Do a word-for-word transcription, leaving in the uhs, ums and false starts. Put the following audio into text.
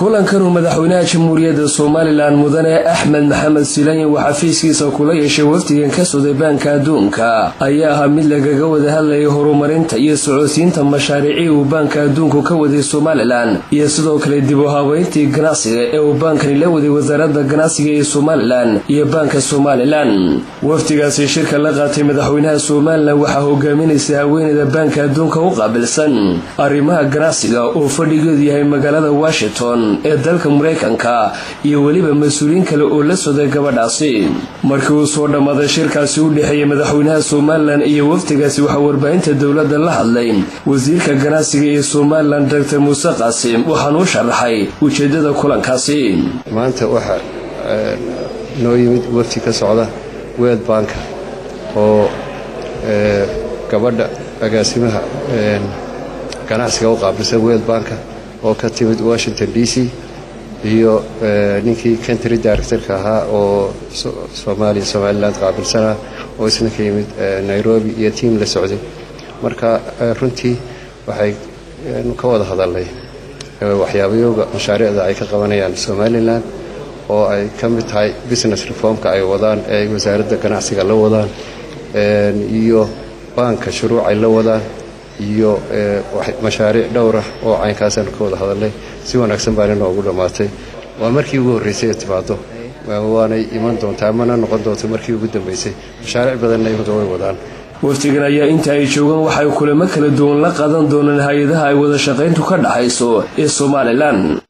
kulan kanu madaxweynaha jamhuuriyadda Soomaaliland mudane Axmed Maxamed Silaanye waxa xafiiskiisa kula yeeshay wafdigan ka soo deebaanka adduunka ayaa ahaa mid lagaga wada hadlayay horumarinta iyo socodsiinta mashaariicii uu baanka adduunku ka waday Soomaaliland iyo sidoo kale dib u habeyntii ganacsiga ee uu baankani la waday wasaaradda ganacsiga ee Soomaaliland iyo baanka Soomaaliland. wafdigaasi shirka la qaatay madaxweynaha Soomaaliland waxa hogaaminaysa haweeneyda baanka adduunka u qaabilsan arrimaha ganacsiga oo fadhigeedu yahay magaalada Washington ee dalka Mareykanka iyo waliba mas'uuliin kale oo la soo gabadhaasi. markii uu soo dhamaaday shirkaasi u dhaxeeyay madaxweynaha Soomaaliland iyo wafdigaasi waxa warbaahinta dawladda la hadlay wasiirka ganacsiga ee Soomaaliland Doctor Muuse Qaasim waxaan u sharaxay ujeedada kulankaasi. maanta waxa noo yimid wafdi ka socda World Bank oo gabadha agaasimaha ganacsiga u qaabilsan World Bank oo ka timid Washington D C iyo ninkii country director-ka ahaa oo Soomaaliya Somaliland qaabilsana oo isna ka yimid Nairobi iyo team la socday. marka runtii waxay ka wada hadalnay waxyaabaha mashaariicda ay ka qabanayaan Somaliland oo ay ka mid tahay business reform-ka ay wadaan ee wasaaradda ganacsiga la wadaan iyo banka shuruuc ay la wadaan iyo mashaariic dhowr ah oo caynkaas aan ka wada hadalnay si wanaagsan baan inoo ugu dhamaatay. waa markii ugu horeysay ee timaado waanay iman doontaa mana noqon doonto markii ugu dambeysay. mashaariic badan ay way wadaan. wafdigan ayaa inta ay joogaan waxay kulamo kala duwan la qaadan doonaan hay'adaha ay wada shaqayntu ka dhaxayso ee Soomaaliland.